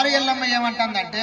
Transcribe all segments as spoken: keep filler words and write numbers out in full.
ఎల్లమ్మ ఏమంటుందంటే,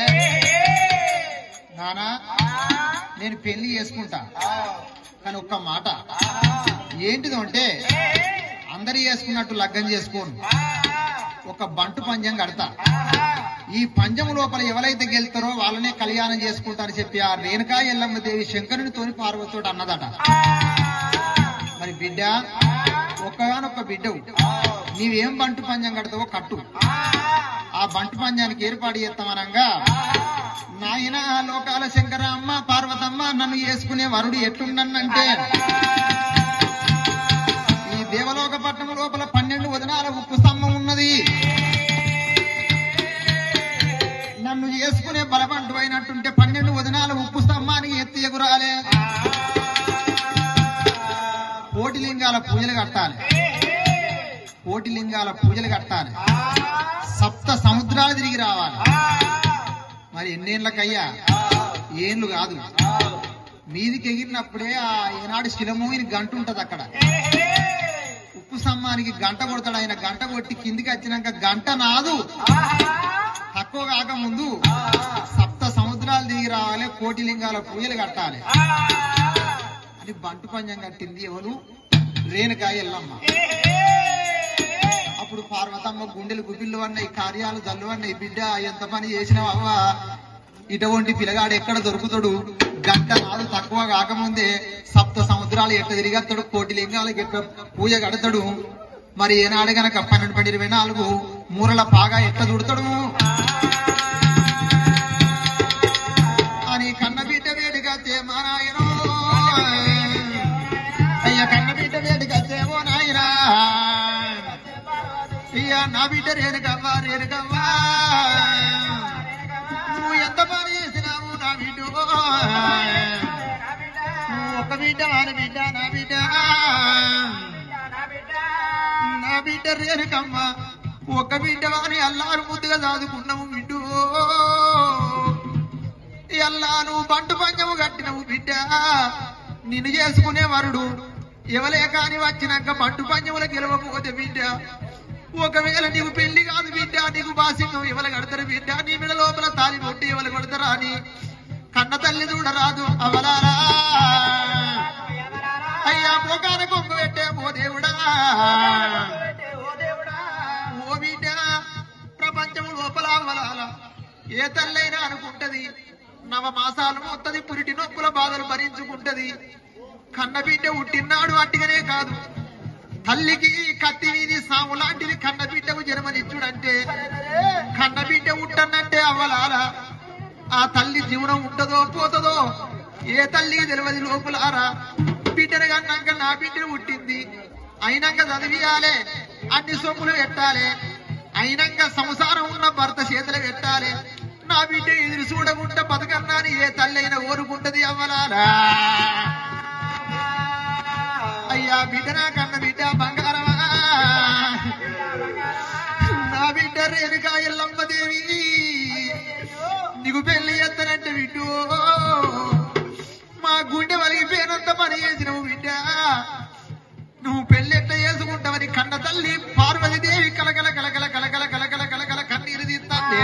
నానా నేను పెళ్లి చేసుకుంటా, కానీ ఒక్క మాట ఏంటిదో అంటే అందరు చేసుకున్నట్టు లగ్గం చేసుకోను, ఒక బంటు పంజం కడతా, ఈ పంజం లోపల ఎవరైతే గెలుతారో వాళ్ళనే కళ్యాణం చేసుకుంటారని చెప్పి ఆ రేణుకా ఎల్లమ్మ దేవి శంకరునితోని పార్వతితోటి అన్నదట. మరి బిడ్డ ఒక్కగానొక్క బిడ్డవు, నీవేం బంటు పంజం కడతావో కట్టు, ఆ బంటు పంజానికి ఏర్పాటు చేస్తామనగా, నాయన లోకాల శంకర అమ్మ పార్వతమ్మ నన్ను చేసుకునే వరుడు ఎట్లుండనంటే, ఈ దేవలోక పట్టణం లోపల పన్నెండు వదనాల ఉప్పు స్తంభం ఉన్నది, నన్ను చేసుకునే బలబంటు అయినట్టుంటే పన్నెండు వదనాల ఉప్పు స్తంభానికి ఎత్తి ఎగురాలే, కోటి లింగాల పూజలు కట్టాలి, కోటి లింగాల పూజలు కట్టాలి, సప్త సముద్రాలు తిరిగి రావాలి. మరి ఎన్నేళ్ళకయ్యా, ఏళ్ళు కాదు, మీదికి ఎగిరినప్పుడే ఆ ఏనాడు శిలమోయిని గంట ఉంటది అక్కడ, ఉప్పు స్తంభానికి గంట కొడతాడు ఆయన, గంట కొట్టి కిందికి వచ్చినాక గంట నాదు తక్కువ కాక ముందు సప్త సముద్రాలు దిగి రావాలి, కోటి లింగాల పూజలు కట్టాలి అని బంటు పంజం కట్టింది ఎవరు? రేణుకా ఎల్లమ్మ. అప్పుడు పార్వతమ్మ గుండెలు గుబిళ్ళు అన్నాయి, కార్యాలు జల్లు అన్నాయి, బిడ్డ ఎంత పని చేసినావు అవ్వ, ఇటువంటి పిల్లగాడు ఎక్కడ దొరుకుతాడు, గంట నాడు తక్కువ కాకముందే సప్త సముద్రాలు ఎట్ట తిరిగేస్తాడు, కోటి లింగాలకి ఎట్ట పూజ కడతాడు, మరి ఏనాడు గనక పన్నెండు పన్నెండు ఇరవై నాలుగు మూరల పాగా ఎట్ట చుడతాడు అని కన్న బిడ్డ వేడిగా మా నాయనో, అయ్య కన్న బిడ్డ వేడిగా ఓ నాయనా, అయ్యా నా బిడ్డ రేణుకవ్వా రేణుకవ్వా, నువ్వు ఎంత పని చేసినావు నా బిడ్డ, నువ్వు ఒక్క బిడ్డ అని బిడ్డ నా బిడ్డ, నా బిడ్డ రేణుకమ్మ ఒక్క బిడ్డ అని అల్లారు ముద్దుగా దాదుకున్నావు బిడ్డు, ఎల్లా నువ్వు బంటు పంజము కట్టినవు బిడ్డ, నిన్ను చేసుకునే వరుడు ఎవలే కాని వచ్చినాక బంటు పంజములు గెలవకపోతే బిడ్డ, ఒకవేళ నీకు పెళ్లి కాదు బిడ్డ, నీకు బాసింగం ఎవరు కడతారు బిడ్డ, నీ మీద లోపల తాలి పొట్టి ఎవరు కొడతారా అని కన్న తల్లి చూడరాదు అవలారా, అయ్యా మోకాన కొంగు పెట్టే ఓ దేవుడా, ఓ బిడ్డ ప్రపంచము లోపల అవలాల ఏ తల్లైనా అనుకుంటది, నవ మాసాలు మొత్తది పురిటి నొప్పుల బాధలు భరించుకుంటది, కన్న బిడ్డ ఉట్టినాడు అట్టిగానే కాదు, తల్లికి కత్తి వీధి సాము లాంటిది కన్న బిడ్డకు జన్మనిచ్చుడంటే, కన్న బిడ్డ ఉట్టనంటే అవ్వలాల ఆ తల్లి జీవనం ఉంటదో పోతుందో ఏ తల్లి తెలియదు లోపలారా, బిడ్డను కన్నాక నా బిడ్డను పుట్టింది, అయినాక చదివియాలే, అన్ని సొమ్ములు పెట్టాలి, అయినాక సంసారం ఉన్న భర్త చేతులు పెట్టాలి, నా బిడ్డ ఎదురు చూడకుండా బతకన్నాని ఏ తల్లి అయినా కోరుకుంటది అవ్వలారా, అయ్యా బిడ్డ నా కన్న బిడ్డ బంగారమా, నా బిడ్డ రేణుకా ఎల్లమ్మ దేవి నీకు పెళ్లి చేస్తానంటే బిడ్డు, మా గుండె వలిగిపోయినంత పని చేసినవు బిడ్డ, నువ్వు పెళ్లి ఎట్లా చేసుకుంటావని కన్న తల్లి పార్వతీదేవి కలకల కలకల కలకల కలకల కలకల కన్నీరు తీస్తాంది.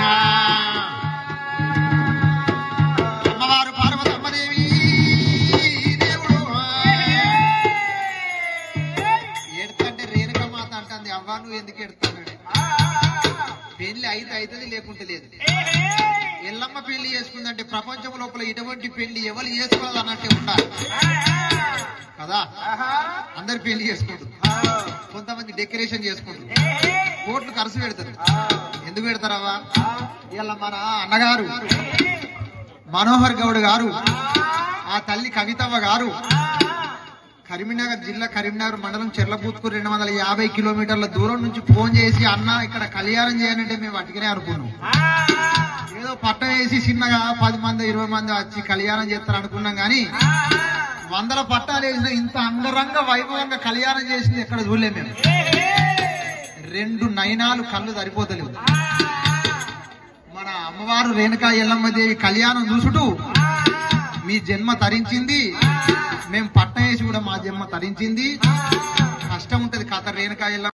అమ్మవారు పార్వతమ్మదేవి దేవుడు ఏడుతంటే రేణుక మాత అంటుంది, అవ్వ నువ్వు ఎందుకు ఎడుతున్నాడు, పెళ్లి అయితే అవుతుంది లేకుంటే లేదు, ఎల్లమ్మ పెళ్లి చేసుకుందంటే ప్రపంచం లోపల ఇటువంటి పెళ్లి ఎవరు చేసుకోవాలి అన్నట్టే ఉండాలి కదా, అందరు పెళ్లి చేసుకుంటారు, కొంతమంది డెకరేషన్ చేసుకుంటారు, కోట్లు ఖర్చు పెడతారు, ఎందుకు పెడతారవ్వా, ఇలా మన అన్నగారు మనోహర్ గౌడ్ గారు, ఆ తల్లి కవితవ్వ గారు కరీంనగర్ జిల్లా కరీంనగర్ మండలం చెర్లపూత్కు రెండు వందల యాభై కిలోమీటర్ల దూరం నుంచి ఫోన్ చేసి అన్న ఇక్కడ కళ్యాణం చేయాలంటే మేము అటుకనే అనుకున్నాం, ఏదో పట్టం వేసి చిన్నగా పది మంది ఇరవై మంది వచ్చి కళ్యాణం చేస్తారు అనుకున్నాం, కానీ వందల పట్టాలు వేసిన ఇంత అంగరంగ వైభవంగా కళ్యాణం చేసింది ఎక్కడ చూడలేము మేము, రెండు నయనాలు కళ్ళు సరిపోతలేవు, మన అమ్మవారు రేణుకా ఎల్లమ్మ దేవి కళ్యాణం చూసుడు మీ జన్మ తరించింది, మేము పట్టం వేసి కూడా మా జన్మ తరించింది, కష్టం ఉంటది కథ రేణుకా ఎల్లమ్మ